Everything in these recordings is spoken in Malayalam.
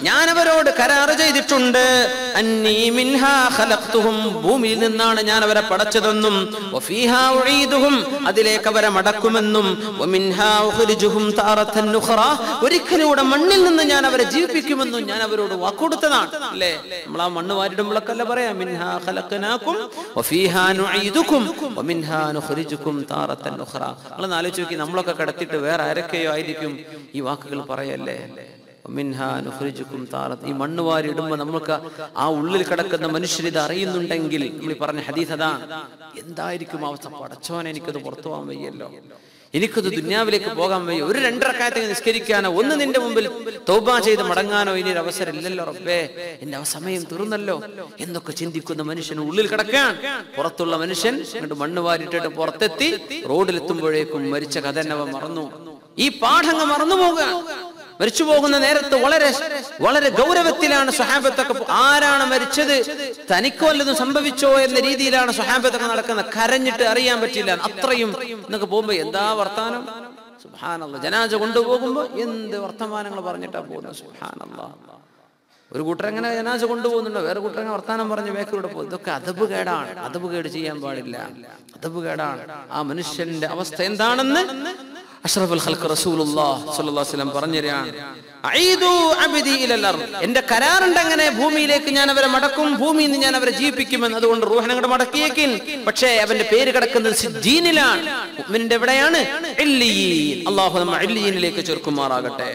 ഞാൻ അവരോട് കരാർ ചെയ്തിട്ടുണ്ട്, അന്നീ മിൻഹാ ഖലഖ്തുഹും, ഭൂമിയിൽ നിന്നാണ് ഞാൻ അവരെ പടച്ചതെന്നും, വഫീഹാ ഉഈദുഹും, അതിലേക്ക് അവരെ മടക്കുമെന്നും, വമിൻഹാ ഉഖ്രിജുഹും താറത്തൻ ഉഖ്റാ, ഒരിക്കലൂടെ മണ്ണിൽ നിന്ന് ഞാൻ അവരെ ജീവിപ്പിക്കുമെന്നും ഞാൻ അവരോട് വാക്കുകൊടുത്തതാണ്. അല്ലേ, നമ്മൾ ആ മണ്ണ് വാരിടുമ്പോഴൊക്കെ പറയാം, മിൻഹാ ഖലഖനാകും വഫീഹാ നുഈദുകും വമിൻഹാ നുഖ്രിജുകും താറത്തൻ ഉഖ്റാ. നിങ്ങൾ ആലോചിച്ച് നോക്കി, നമ്മളൊക്കെ കിടത്തിയിട്ട് വേറെ ആരൊക്കെയോ ആയിരിക്കും ഈ വാക്കുകൾ പറയല്ലേ. മിൻഹാ നുഖ്രിജുകും താറത്ത്, ഈ മണ്ണ് വാരി ഇടുമ്പോൾ നമുക്ക് ആ ഉള്ളിൽ കിടക്കുന്ന മനുഷ്യർ ഇത് അറിയുന്നുണ്ടെങ്കിൽ, നമ്മൾ പറഞ്ഞ ഹദീസ് അതാ, എന്തായിരിക്കും അവസ്ഥ? പടച്ചോനെ, എനിക്കത് പുറത്തു പോകാൻ വയ്യല്ലോ, എനിക്കത് ദുന്യാവിലേക്ക് പോകാൻ വയ്യ, ഒരു 2 റക്അത്ത് നിസ്കരിക്കാനോ, ഒന്ന് നിന്റെ മുമ്പിൽ തൗബ ചെയ്ത് മടങ്ങാനോ ഇനി ഒരു അവസരം ഇല്ലല്ലോ റബ്ബേ, എന്റെ സമയം തീർന്നല്ലോ എന്നൊക്കെ ചിന്തിക്കുന്ന മനുഷ്യൻ ഉള്ളിൽ കിടക്കാൻ. പുറത്തുള്ള മനുഷ്യൻ എന്നിട്ട് മണ്ണ് വാരിട്ടിട്ട് പുറത്തെത്തി റോഡിലെത്തുമ്പോഴേക്കും മരിച്ച കഥ മറന്നു. ഈ പാഠങ്ങൾ മറന്നു പോകുക. മരിച്ചു പോകുന്ന നേരത്ത് വളരെ ഗൗരവത്തിലാണ് സ്വഹാബത്തൊക്കെ. ആരാണ് മരിച്ചത്, തനിക്ക് വല്ലതും സംഭവിച്ചോ എന്ന രീതിയിലാണ് സ്വഹാബത്തൊക്കെ നടക്കുന്നത്. കരഞ്ഞിട്ട് അറിയാൻ പറ്റില്ല, അത്രയും. എന്നൊക്കെ പോകുമ്പോ എന്താ വർത്താനം, സുബ്ഹാനല്ലാഹ്. ജനാസ കൊണ്ടുപോകുമ്പോ എന്ത് വർത്തമാനങ്ങൾ പറഞ്ഞിട്ടാ പോകുന്നത്, സുബ്ഹാനല്ലാഹ്. ഒരു കൂട്ടർ എങ്ങനെ ജനാസ കൊണ്ടുപോകുന്നുണ്ടോ, വേറെ കൂട്ടർ എങ്ങനെ വർത്താനം പറഞ്ഞ് ബേക്കിലൂടെ പോകും. ഇതൊക്കെ അദബ് കേടാണ്, അദബ് കേട് ചെയ്യാൻ പാടില്ല, അദബ് കേടാണ്. ആ മനുഷ്യന്റെ അവസ്ഥ എന്താണെന്ന് അഷ്റഫുൽ ഖൽഖ് റസൂലുള്ളാഹി സ്വല്ലല്ലാഹു അലൈഹി വസല്ലം പറഞ്ഞുതരാണ്. അഈദു അബ്ദി ഇലൽ അർദ്, എന്റെ കരാറുണ്ട് അങ്ങനെ, ഭൂമിയിലേക്ക് ഞാൻ അവരെ മടക്കും, ഭൂമിയിൽ നിന്ന് ഞാൻ അവരെ ജീവിപ്പിക്കുമെന്ന്. അതുകൊണ്ട് റൂഹിനെ അങ്ങോട്ട് മടക്കിയേക്കിൻ. പക്ഷേ അവന്റെ പേര് കിടക്കുന്നത് സിജ്ജീനിലാണ്. മുഅ്മിനിന്റെ എവിടെയാണ്? ഇല്ലിയീൻ. അല്ലാഹു നമ്മെ ഇല്ലിയീനിലേക്ക് ചേർക്കുമാറാകട്ടെ.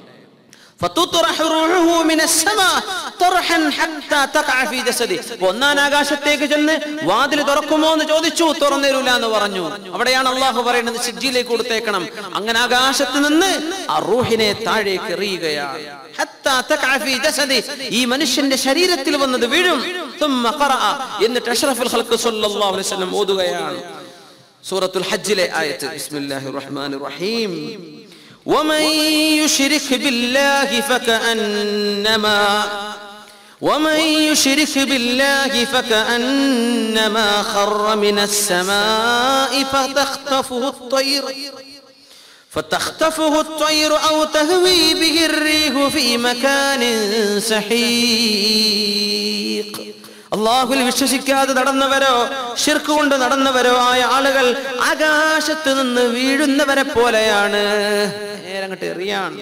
ആകാശത്തേക്ക് ചെന്ന് വാതിൽ തുറക്കുമോ എന്ന് ചോദിച്ചു, തുറന്നേരൂല എന്ന് പറഞ്ഞു. അവിടെയാണ് അള്ളാഹു പറയുന്നത് സിജ്ജിലേക്ക് കൊടുത്തേക്കണം. അങ്ങനെ ആകാശത്ത് നിന്ന് ആ റൂഹിനെ താഴേക്ക് എറിയുകയാണ്. ഈ മനുഷ്യന്റെ ശരീരത്തിൽ വന്നത് വീഴും. എന്നിട്ട് അഷ്റഫുൽ ഖൽഖ് സ്വല്ലല്ലാഹു അലൈഹി വസല്ലം ഓതുകയാണ് സൂറത്തുൽ ഹജ്ജിലെ ആയത്ത്. ബിസ്മില്ലാഹിർ റഹ്മാനിർ റഹീം. ومن يشرك بالله فكأنما خر من السماء فتخطفه الطير أو تهوي به الريح في مكان سحيق. അല്ലാഹുവിൽ വിശ്വസിക്കാതെ നടന്നവരോ ശിർക്ക് കൊണ്ട് നടന്നവരോ ആയ ആളുകൾ ആകാശത്ത് നിന്ന് വീഴുന്നവരെ പോലെയാണ്. നേരങ്ങട്ട് എറിയാണ്.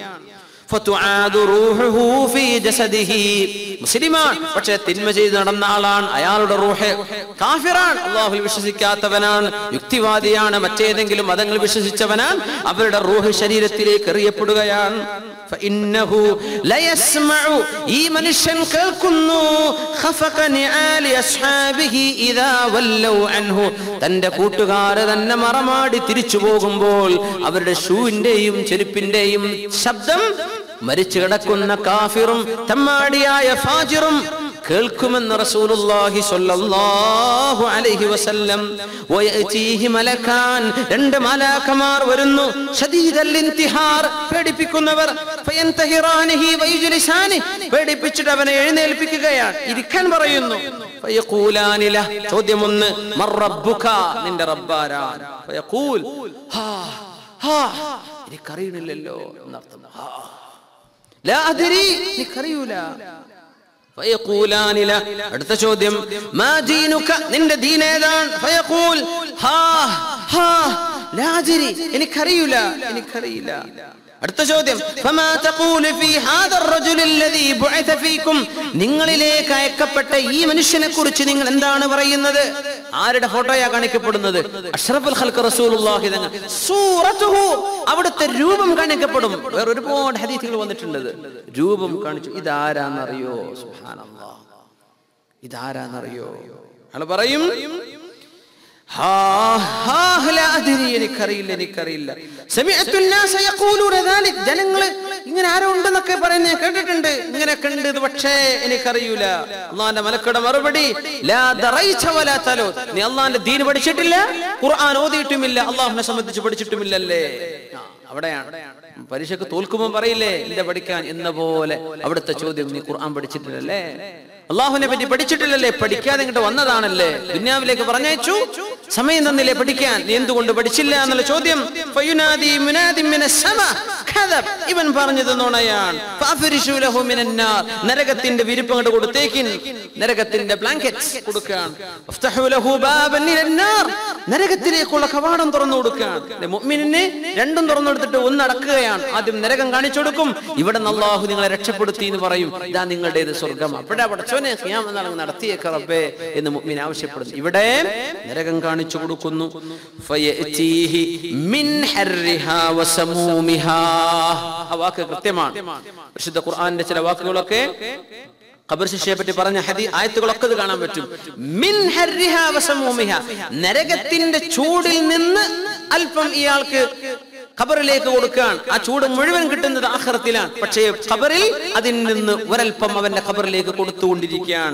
മുസ്ലിമാണ്, പക്ഷെ തിന്മ ചെയ്ത് നടന്ന ആളാണ്. അയാളുടെ റൂഹ് കാഫിറാണ്, അല്ലാഹുവിൽ വിശ്വസിക്കാത്തവനാണ്, യുക്തിവാദിയാണ്, മറ്റേതെങ്കിലും മതങ്ങൾ വിശ്വസിച്ചവനാണ്. അവരുടെ റൂഹ് ശരീരത്തിലേക്ക് എറിയപ്പെടുകയാണ്. ഈ മനുഷ്യൻ കേൾക്കുന്നു തന്റെ കൂട്ടുകാര് തന്നെ മറമാടി തിരിച്ചു പോകുമ്പോൾ അവരുടെ ഷൂവിന്റെയും ചെരുപ്പിന്റെയും ശബ്ദം മരിച്ചു കിടക്കുന്ന കാഫിറും തമ്മാടിയായ ഫാജിറും കേൾക്കുമെന്ന് റസൂലുള്ളാഹി സ്വല്ലല്ലാഹു അലൈഹി വസല്ലം. വയഅതീഹി മലക്കാൻ, 2 മലാക്കമാർ വരുന്നു. ശദീദൽ ഇൻതിഹാർ, പേടിപ്പിക്കുന്നവർ. ഫയൻതഹിറാനിഹി വയജ്ലിസാനി, പേടിപ്പിച്ചിട്ട് അവനെ എഴുന്നേൽപ്പിക്കുകയാണ്, ഇരിക്കാൻ പറയുന്നു. ഫയഖൂലാനി ലഹ, ചോദ്യം 1, മർ റബ്ബുക, നിന്റെ റബ്ബാരാണ്? ഫയഖൂൽ ഹാ ഹാ, എനിക്കറിയണില്ലല്ലോ എന്നർത്ഥം. ലാ അദ്രി, എനിക്കറിയൂല. ഫയഖൂലാനി ലഹ, അടുത്ത ചോദ്യം, മാ ദീനുക, നിന്റെ ദീൻ ഏതാണ്? ഫയഖൂൽ ഹാ ഹാ ലാ അദ്രി, എനിക്കറിയൂല, എനിക്കറിയില്ല. അടുത്ത ചോദ്യം, ഫമാ തഖൂലു ഫീ ഹാദർ റജുലിൽ ലദീ ബുഇസ ഫീകും, നിങ്ങളിലേക്ക് അയക്കപ്പെട്ട ഈ മനുഷ്യനെ കുറിച്ച് നിങ്ങൾ എന്താണ് പറയുന്നത്? ആരുടെ ഫോട്ടോയാ കാണിക്കപ്പെടുന്നത്? അഷ്റഫുൽ ഖൽഖ് റസൂലുള്ളാഹി തങ്ങൾ. സൂറത്തുഹു, അവിടുത്തെ രൂപം കാണിക്കപ്പെടും. വേറെ ഒരുപാട് ഹദീസുകൾ വന്നിട്ടുണ്ട്, രൂപം കാണിച്ചു. ഇതാരാന്നറിയോ? സുബ്ഹാനല്ലാഹ്, ഇതാരാന്നറിയോ? അയാൾ പറയും എനിക്കറിയില്ല, എനിക്കറിയില്ല. ജനങ്ങള് ഇങ്ങനെ ആരോ ഉണ്ടെന്നൊക്കെ പറയുന്നത് കേട്ടിട്ടുണ്ട്, ഇങ്ങനെ കണ്ടത്, പക്ഷേ എനിക്കറിയൂല. അള്ളാന്റെ മലക്കുടെ മറുപടി, നീ അള്ളാന്റെ ദീൻ പഠിച്ചിട്ടില്ല, ഖുർആൻ ഓതിയിട്ടുമില്ല, അള്ളാഹുവിനെ സംബന്ധിച്ച് പഠിച്ചിട്ടുമില്ലല്ലേ. അവിടെയാണ് പരീക്ഷക്ക് തോൽക്കുമ്പോൾ പറയില്ലേ എന്റെ പഠിക്കാൻ എന്ന പോലെ. അവിടുത്തെ ചോദ്യം, നീ ഖുർആൻ പഠിച്ചിട്ടില്ലല്ലേ? അള്ളാഹുവിനെ പറ്റി പഠിച്ചിട്ടില്ലല്ലേ, പഠിക്കാതെ ഇങ്ങോട്ട് വന്നതാണല്ലേ, ദുനിയാവിലേക്ക് പറഞ്ഞയച്ചു, സമയം തന്നില്ലേ പഠിക്കാൻ, നീ എന്തുകൊണ്ട് പഠിച്ചില്ല എന്നുള്ള ചോദ്യം. ഇവൻ പറഞ്ഞത് നുണയാണ്. നരകത്തിന്റെ വിരിപ്പങ്ങോട്ട് കൊടുത്തേക്കിൻ, നരകത്തിന്റെ ബ്ലാങ്കറ്റ് കൊടുക്കാൻ, നരകത്തിലേക്കുള്ള കവാടം തുറന്നു കൊടുക്കാൻ. മുഅ്മിനിനെ രണ്ടും തുറന്നെടുത്തിട്ട് ഒന്ന് അടക്കുകയാണ്. ആദ്യം നരകം കാണിച്ചു കൊടുക്കും, ഇവിടെ നിന്ന് അല്ലാഹു നിങ്ങളെ രക്ഷപ്പെടുത്തി എന്ന് പറയും, ഇതാ നിങ്ങളുടേത് സ്വർഗം. അപ്പോഴാ പടച്ചോനെ ഖിയാമത്ത് നാൾ നടത്തിയേക്ക റബ്ബേ എന്ന് മുഅ്മിൻ ആവശ്യപ്പെടുന്നു. ഇവിടെ നരകം കാണിച്ചു കൊടുക്കുന്നു. ഫയഅതീഹി മിൻ ഹർരിഹാ വസമൂമിഹാ. ആ വാക്ക് കൃത്യമാണ്. വിശുദ്ധ ഖുർആനിലെ ചില വാക്കുകളൊക്കെ ഖബർ ശിക്ഷയെ പറ്റി പറഞ്ഞ ആയത്തുകളൊക്കെ ഇത് കാണാൻ പറ്റും. മിൻ ഹർരിഹാ വസമൂമിഹാ, നരകത്തിന്റെ ചൂടിൽ നിന്ന് അല്പം ഇയാൾക്ക് ഖബറിലേക്ക് കൊടുക്കാൻ. ആ ചൂട് മുഴുവൻ കിട്ടുന്നത് ആഖിറത്തിലാണ്, പക്ഷേ ഖബറിൽ അതിൽ നിന്ന് ഒരൽപ്പം അവന്റെ ഖബറിലേക്ക് കൊടുത്തുകൊണ്ടിരിക്കുകയാണ്.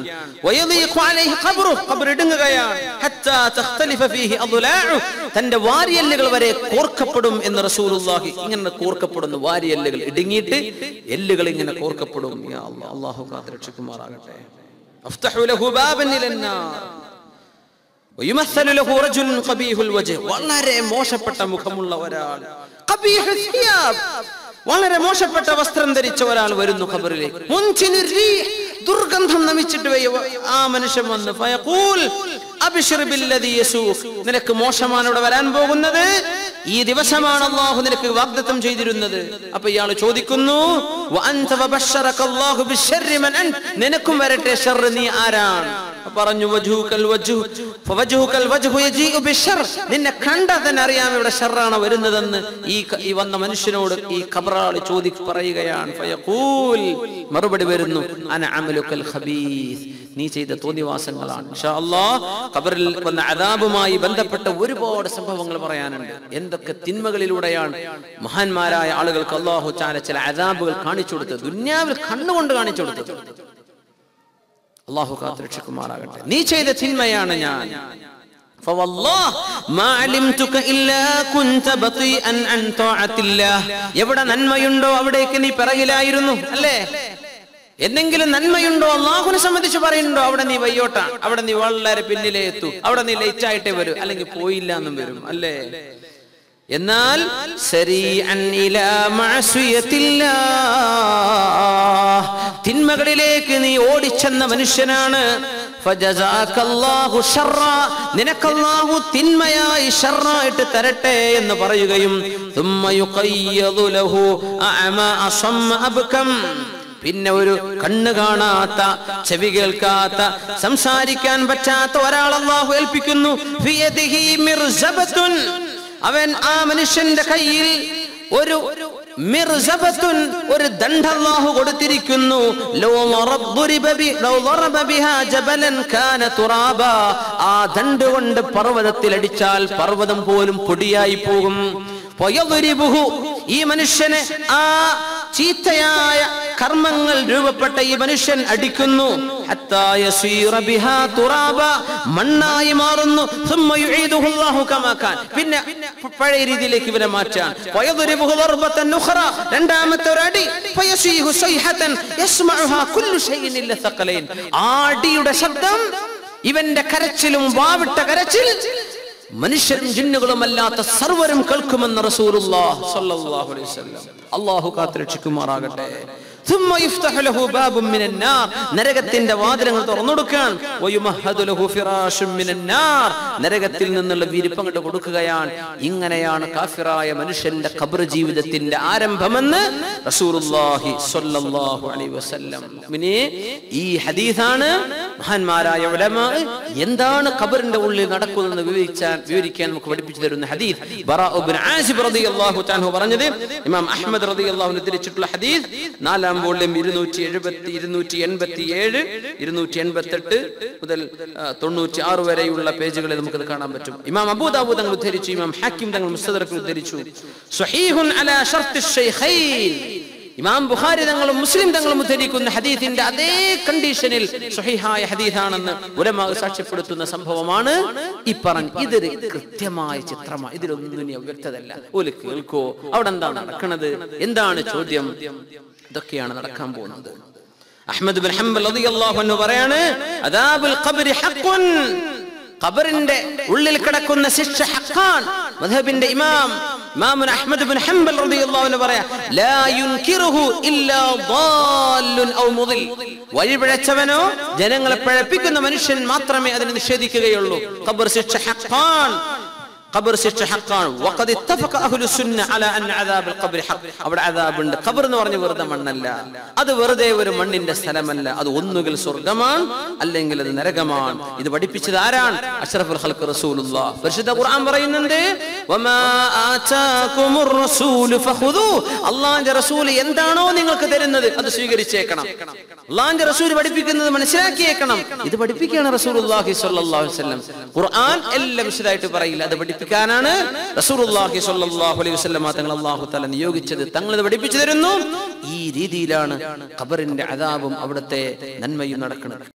ഖബർ ഇടുങ്ങുകയാണ്. ഹത്താ തഖ്തലിഫ ഫീഹി അദ്ലാഉ, തന്റെ വാരിയെല്ലുകൾ വരെ കോർക്കപ്പെടും എന്ന് റസൂലുള്ളാഹി. ഇങ്ങനെ കോർക്കപ്പെടുന്നു, വാരിയെല്ലുകൾ ഇടുങ്ങിയിട്ട് എല്ലുകൾ ഇങ്ങനെ കോർക്കപ്പെടും. യാ അല്ലാഹ്, അല്ലാഹു കാത്തുരക്ഷിക്കുമാറാകട്ടെ. അഫ്തഹു ലഹു ബാബൻ ഇലന്നാർ വയുമസ്സലു ലഹു റജുലുൻ ഖബീഹുൽ വജ്ഹ്, വളരെ മോശപ്പെട്ട മുഖമുള്ള ഒരാൾ, ഖബീഹുൽ സിയാബ്, വളരെ മോശപ്പെട്ട വസ്ത്രം ധരിച്ച ഒരാൾ വരുന്നു ഖബറിലേക്ക്. മുൻചിനുർ റീഹ്, ദുർഗന്ധം നമിച്ചിട്ട് ആ മനുഷ്യൻ വന്ന് ഫയഖൂൽ അബ്ശിർ ബില്ലദീ യസൂഖ്, നിനക്ക് മോശമാണ് ഇവിടെ വരാൻ പോകുന്നത്, ഈ ദിവസമാണ് അല്ലാഹു നിനക്ക് വാഗ്ദത്തം ചെയ്തിരുന്നത്. അപ്പോൾ ഇയാൾ ചോദിക്കുന്നു, വഅൻത വബശറക അല്ലാഹു ബിശ്ശർരി മൻ അൻത, നിനക്കും വരട്ടെ ഷർ, നീ ആരാണ്? പറഞ്ഞു വജ്ഹുകൽ വജ്ഹു ഫവജ്ഹുകൽ വജ്ഹു യജീഉ ബിശ്ശർ, നിന്നെ കണ്ടാൽ തന്നെ അറിയാം ഇവിടെ ഷർറാണ് വരുന്നതെന്ന് ഈ വന്ന മനുഷ്യനോട് ഈ ഖബറാളി പറയുകയാണ്. ഫയഖൂൽ, മറുപടി വരുന്നു, അന അമലുകൽ ഖബീസ്, നീ ചെയ്ത തോന്നിവാസങ്ങളാണ്. ഇൻഷാ അല്ലാഹ് ഖബറിൽ വന്ന അദാബുമായി ബന്ധപ്പെട്ട ഒരുപാട് സംഭവങ്ങൾ പറയാനുണ്ട്. എന്തൊക്കെ തിന്മകളിലൂടെയാണ് മഹാന്മാരായ ആളുകൾക്ക് അല്ലാഹു തആല ചില അദാബുകൾ കാണിച്ചു കൊടുത്തത്, ദുനിയാവിൽ കണ്ണുകൊണ്ട് കാണിച്ചു കൊടുത്തത്. അല്ലാഹു കാത്തുരക്ഷിക്കുമാറാകട്ടെ. നീ ചെയ്ത തിന്മയാണ് ഞാൻ. എവിടെ നന്മയുണ്ടോ അവിടേക്ക് നീ പിറകിലായിരുന്നു അല്ലേ? എന്തെങ്കിലും നന്മയുണ്ടോ അല്ലാഹുവിനെ സംബന്ധിച്ച് പറയുന്നുണ്ടോ, അവിടെ നീ വയ്യോട്ടാണ്, അവിടെ നീ വളരെ പിന്നിലേ എത്തൂ, അവിടെ നീ ലേറ്റ് ആയിട്ടേ വരൂ, അല്ലെങ്കിൽ പോയില്ല എന്നും വരും അല്ലേ? എന്നാൽ തിന്മകളിലേക്ക് നീ ഓടിച്ചെന്ന മനുഷ്യനാണ്. നിനക്കല്ലാഹു തിന്മയായി ഷർറായിട്ട് തരട്ടെ എന്ന് പറയുകയും പിന്നെ ഒരു കണ്ണ് കാണാത്ത, ചെവി കേൾക്കാത്ത, സംസാരിക്കാൻ പറ്റാത്ത ഒരാൾ അല്ലാഹു ഏൽപ്പിക്കുന്നു. അവൻ ആ മനുഷ്യന്റെ കയ്യിൽ ഒരു മിർസബത്തുൻ, ഒരു ദണ്ഡ് അല്ലാഹു കൊടുത്തിരിക്കുന്നു. ആ ദണ്ഡ് കൊണ്ട് പർവ്വതത്തിൽ അടിച്ചാൽ പർവ്വതം പോലും പൊടിയായി പോകും. ഈ മനുഷ്യനെ ആ ചീത്തയായ കർമ്മങ്ങൾ രൂപപ്പെട്ട ഈ മനുഷ്യൻ അടിക്കുന്നു. മണ്ണായി മാറുന്നു. പിന്നെ പഴയ രീതിയിലേക്ക് ഇവരെ മാറ്റാൻ രണ്ടാമത്തെ ഒരു അടി. ആടിയുടെ ശബ്ദം, ഇവന്റെ കരച്ചിലും വാവിട്ട കരച്ചിൽ മനുഷ്യരും ജിന്നുകളും അല്ലാത്ത സർവരും കേൾക്കുമെന്ന് റസൂലുള്ളാഹി സ്വല്ലല്ലാഹു അലൈഹി വസല്ലം. അല്ലാഹു കാത്തുരക്ഷിക്കുമാറാകട്ടെ. നരകത്തിന്റെ വാതിലുകൾ തുറന്നുകൊടുക്കാൻ, നരകത്തിൽ നിന്നുള്ള വിരിപ്പങ്ങട്ട് കൊടുക്കുകയാണ്. ഇങ്ങനെയാണ് കാഫിറായ മനുഷ്യന്റെ ഖബർ ജീവിതത്തിന്റെ ആരംഭമെന്ന് റസൂലുള്ളാഹി സ്വല്ലല്ലാഹു അലൈഹി വസല്ലം. ഈ ഹദീസാണ് മഹാന്മാരായ ഉലമാ എന്താണ് ഖബറിന്റെ ഉള്ളിൽ നടക്കുന്നതെന്ന് വിവരിക്കാൻ നമുക്ക് പഠിപ്പിച്ചു തരുന്ന ഹദീസ്. ബറാ ഇബ്നു ആസിബ് റളിയല്ലാഹു തആല പറഞ്ഞത്, ഇമാം അഹ്മദ് റളിയല്ലാഹു അൻഹു ഉദ്ധരിച്ചിട്ടുള്ള ഹദീസ്, 4-ാം വോള്യം 270, 287, 288 മുതൽ 96 വരെയുള്ള പേജുകളിൽ നമുക്കത് കാണാൻ പറ്റും. ഇമാം അബൂ ദാവൂദ് തങ്ങൾ ഉദ്ധരിച്ചു, ഇമാം ഹാക്കിം തങ്ങൾ മുസ്തദറക്കിൽ ഉദ്ധരിച്ചു. സ്വഹീഹുൻ അലാ ശർത്തി ശൈഖൈൻ, ഇമാം ബുഖാരി തങ്ങളും മുസ്ലിം തങ്ങളും ഉദ്ധരിക്കുന്ന ഹദീസിന്റെ അതേ കണ്ടീഷനിൽ സ്വഹീഹായ ഹദീസാണെന്ന് ഉലമാ സാക്ഷ്യപ്പെടുത്തുന്ന സംഭവമാണ് ഈ പറഞ്ഞ. ഇതൊരു കൃത്യമായ ചിത്രമാണ്, ഇതിലൊന്നും വ്യക്തതല്ല. ഓല് കേൾക്കോ, അവിടെ എന്താണ് നടക്കുന്നത്, എന്താണ് ചോദ്യം, ഇതൊക്കെയാണ് നടക്കാൻ പോകുന്നത്. അഹ്മദ് ബിൻ ഹംബൽ റളിയല്ലാഹു അൻഹു പറയാണ് അദാബുൽ ഖബ്രി ഹഖ്ഖുൻ, ഖബറിന്റെ ഉള്ളിൽ കിടക്കുന്ന ശിക്ഷ ഹഖാൻ. മദ്ഹബിന്റെ ഇമാം അഹ്മദ് ബിൻ ഹംബൽ റളിയല്ലാഹു അൻഹു പറയാ ലാ യുൻകിറുഹു ഇല്ലാ ളാല്ലുൻ ഔ മുദിൽ, വഴിപിഴച്ചവനോ ജനങ്ങളെ പിഴപ്പിക്കുന്ന മനുഷ്യൻ മാത്രമേ അതിനെ നിഷേധിക്കുകയുള്ളൂ. ഖബർ ശിക്ഷ ഹഖാൻ, ഖബർ ശിക്ഷ ഹഖാൻ. വഖദ് ഇത്തഫഖ അഹ്ലു സുന്ന അലാ അന്ന അദാബുൽ ഖബ്രി ഹഖ്. അവിടെ അദാബ് ഉണ്ട്. ഖബർ എന്ന് പറഞ്ഞ വെറുതെ മണ്ണല്ല, അത് വെറുതെ ഒരു മണ്ണിന്റെ സ്ഥലമല്ല, അത് ഒന്നുകിൽ സ്വർഗ്ഗമാണ് അല്ലെങ്കിൽ അത് നരകമാണ്. ഇത് പഠിപ്പിച്ചത് ആരാണ്? അഷ്റഫുൽ ഖൽഖ് റസൂലുള്ളാഹ്. പരിശുദ്ധ ഖുർആൻ പറയുന്നുണ്ട് വമാ ആതാകുമുർ റസൂലു ഫഖുദൂ, അല്ലാഹുവിന്റെ റസൂൽ എന്താണോ നിങ്ങൾക്ക് തരുന്നത് അത് സ്വീകരിച്ചേക്കണം. അല്ലാഹുവിന്റെ റസൂൽ പഠിപ്പിക്കുന്നത് മനസ്സിലാക്കിയേക്കണം. ഇത് പഠിപ്പിക്കുകയാണ് റസൂലുള്ളാഹി സ്വല്ലല്ലാഹു അലൈഹി വസല്ലം. ഖുർആൻ എല്ലാം വിശദമായിട്ട് പറയില്ല, അത് പഠിപ്പിക്കാനാണ് റസൂലുള്ളാഹി സ്വല്ലല്ലാഹു അലൈഹി വസല്ലം തങ്ങൾ അല്ലാഹു തആല നിയോഗിച്ചത്. തങ്ങൾ ഇത് പഠിപ്പിച്ചു തരുന്നു. ഈ രീതിയിലാണ് ഖബറിന്റെ അദാബും അവിടുത്തെ നന്മയും നടക്കുന്നത്.